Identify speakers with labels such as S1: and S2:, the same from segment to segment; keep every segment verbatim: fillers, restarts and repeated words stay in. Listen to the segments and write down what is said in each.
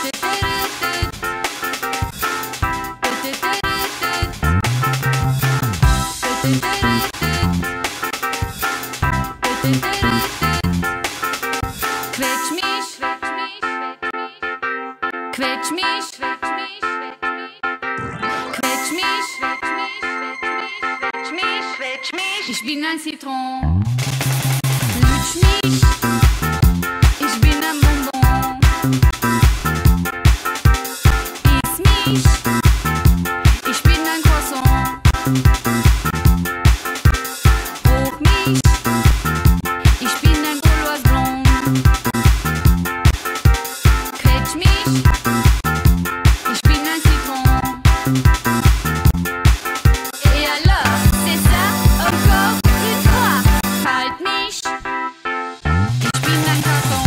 S1: Quetsch mich, quetsch mich, quetsch mich, quetsch mich, ich bin ein Zitron. Lutsch mich, ich bin ein Bonbon. Iss mich, ich bin ein Croissant. Hoch mich, ich bin ein Gauloise blond. Quetsch mich, ich bin un citron. Et alors, c'est ça, encore une fois. Halt mich, ich bin ein Karton.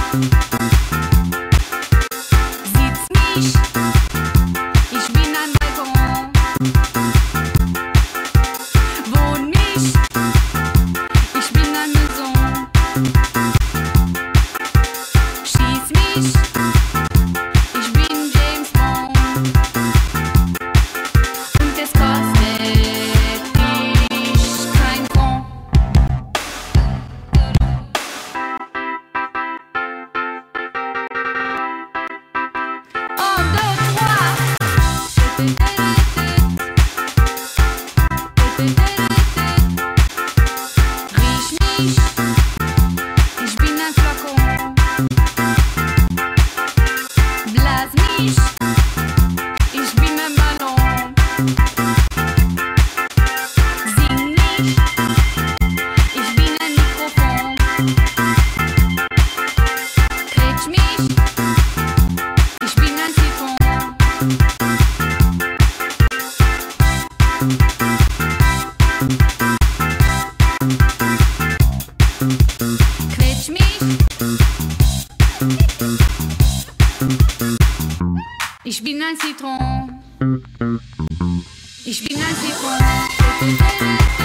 S1: Sitz mich, ich bin ein Balkon. Wohn mich, ich bin eine Maison. Schieß mich, ich bin James Bond. Und es kostet dich kein Franc. Un, deux, trois. Riech mich, ich bin ein Flakon. Blas mich, ich bin ein Ballon. Sing mich, ich bin ein Mikrofon. Quetsch mich, ich bin ein Zitron. Quetsch mich, ich bin ein Zitron. Ich bin ein Zitron.